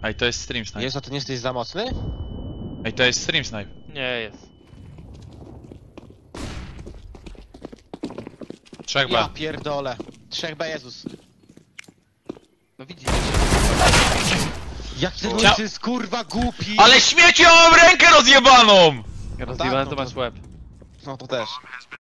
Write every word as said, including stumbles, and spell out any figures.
Ej, to jest stream snipe. Jest, a ty nie jesteś za mocny? Ej, to jest stream snipe. Nie jest. Trzech Ja B. pierdolę. Trzech B, Jezus. No widzisz. Jak ten Cia- łysy jest kurwa głupi! Ale śmieci, ja mam rękę rozjebaną! Rozjebałem, no to to- masz łeb. No to też.